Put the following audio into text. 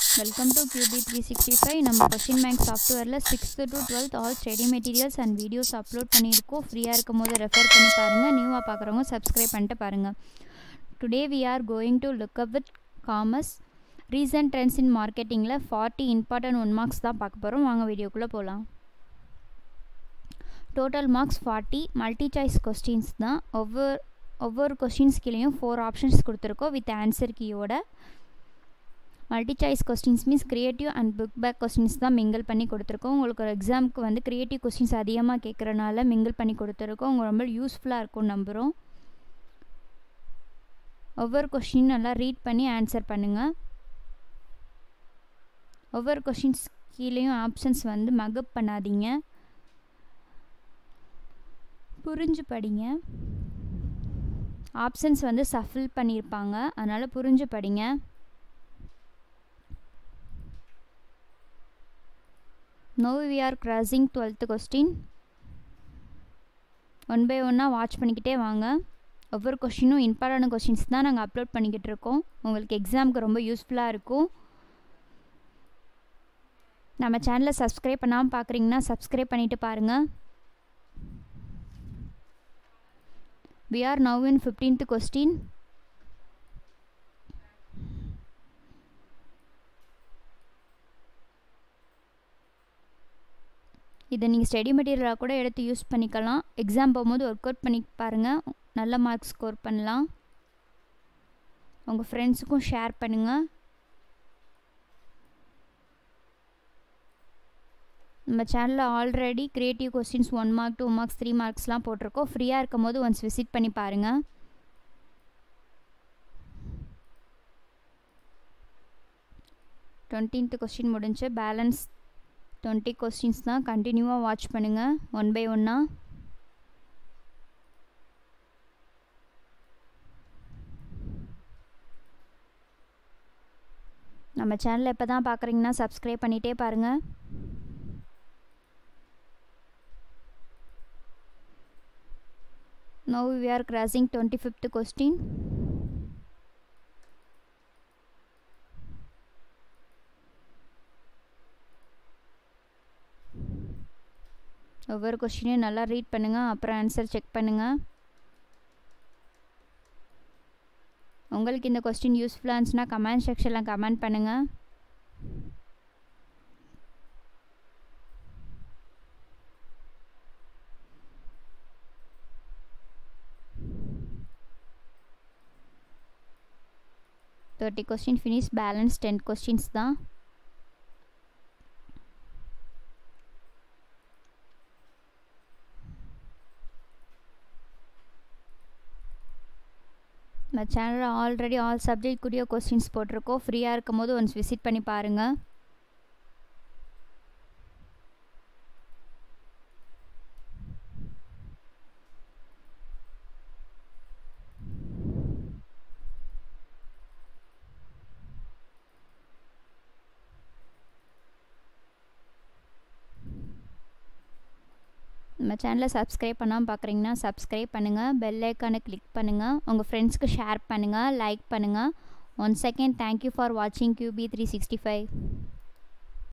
Welcome to QB365. நம்ம question bank சாஃப்ட்வேரில் 6th to 12th all study materials and videos upload பண்ணியிருக்கோம். ஃப்ரீயாக இருக்கும் போது ரெஃபர் பண்ணி பாருங்கள். நியூவாக பார்க்குறவங்க சப்ஸ்கிரைப் பண்ணிட்டு பாருங்கள். Today we are going to look up with commerce recent trends in மார்க்கெட்டிங்கில் 40 இம்பார்ட்டன்ட் 1 மார்க்ஸ் தான் பார்க்க போகிறோம். வாங்க வீடியோக்குள்ளே போகலாம். Total marks 40 multi choice questions தான். ஒவ்வொரு கொஸ்டின்ஸ் கீழேயும் 4 ஆப்ஷன்ஸ் கொடுத்துருக்கோம் வித் ஆன்சர் கீயோட. Multi choice questions means creative and book back questions தான் மிங்கிள் பண்ணி கொடுத்துருக்கோம். உங்களுக்கு ஒரு எக்ஸாமுக்கு வந்து கிரியேட்டிவ் கொஸ்டின்ஸ் அதிகமாக கேட்குறனால மிங்கிள் பண்ணி கொடுத்துருக்கோம். உங்களுக்கு ரொம்ப யூஸ்ஃபுல்லாக இருக்கும் நம்புகிறோம். ஒவ்வொரு கொஸ்டின் நல்லா ரீட் பண்ணி ஆன்சர் பண்ணுங்கள். ஒவ்வொரு கொஸ்டின்ஸ் கீழேயும் ஆப்ஷன்ஸ் வந்து மகப் பண்ணாதீங்க, புரிஞ்சு படிங்க. ஆப்ஷன்ஸ் வந்து சஃபில் பண்ணியிருப்பாங்க, அதனால் புரிஞ்சு படிங்க. Now we are crossing 12th question. One by ஒன்னாக வாட்ச் பண்ணிக்கிட்டே வாங்க. ஒவ்வொரு கொஸ்டினும் இம்பார்ட்டன்ட் கொஸ்டின்ஸ் தான் நாங்கள் அப்லோட் பண்ணிக்கிட்டு இருக்கோம். உங்களுக்கு எக்ஸாமுக்கு ரொம்ப யூஸ்ஃபுல்லாக இருக்கும். நம்ம சேனலை சப்ஸ்கிரைப் பண்ணாமல் பார்க்குறீங்கன்னா சப்ஸ்கிரைப் பண்ணிவிட்டு பாருங்கள். We are now in 15th question. இதை நீங்கள் ஸ்டடி மெட்டீரியலாக கூட எடுத்து யூஸ் பண்ணிக்கலாம். எக்ஸாம் போகும்போது ஒர்க் அவுட் பண்ணி பாருங்கள், நல்ல மார்க்ஸ் ஸ்கோர் பண்ணலாம். உங்கள் ஃப்ரெண்ட்ஸுக்கும் ஷேர் பண்ணுங்கள். நம்ம சேனலில் already creative questions 1 mark 2 marks 3 மார்க்ஸ்லாம் போட்டிருக்கோம். ஃப்ரீயாக இருக்கும் போது ஒன்ஸ் விசிட் பண்ணி பாருங்கள். டுவெண்ட்டீன்த் கொஸ்டின் முடிஞ்சு பேலன்ஸ் 20 கொஸ்டின்ஸ் தான். கண்டினியூவாக வாட்ச் பண்ணுங்கள் ஒன் பை ஒன்னாக. நம்ம சேனலை எப்போ தான் பார்க்குறீங்கன்னா சப்ஸ்கிரைப் பண்ணிகிட்டே பாருங்கள். Now we are crossing 25th question. ஒவ்வொரு கொஸ்டினையும் நல்லா ரீட் பண்ணுங்கள், அப்புறம் ஆன்சர் செக் பண்ணுங்கள். உங்களுக்கு இந்த கொஸ்டின் யூஸ்ஃபுல்லாக இருந்துச்சுன்னா கமெண்ட் செக்ஷனில் கமெண்ட் பண்ணுங்கள். Thirty question finish, balance 10 questions தான். நம்ம சேனலில் ஆல்ரெடி ஆல் சப்ஜெக்ட் கூடிய கொஸ்டின்ஸ் போட்டிருக்கோம். ஃப்ரீயாக இருக்கும் போது ஒன்ஸ் விசிட் பண்ணி பாருங்கள். நம்ம சேனலை சப்ஸ்கிரைப் பண்ணாமல் பார்க்குறீங்கன்னா சப்ஸ்கிரைப் பண்ணுங்கள், பெல் ஐக்கானை கிளிக் பண்ணுங்கள், உங்கள் ஃப்ரெண்ட்ஸ்க்கு ஷேர் பண்ணுங்கள், லைக் பண்ணுங்கள். ஒன்ஸ் அகெயின் தேங்க்யூ ஃபார் வாட்சிங் QB365.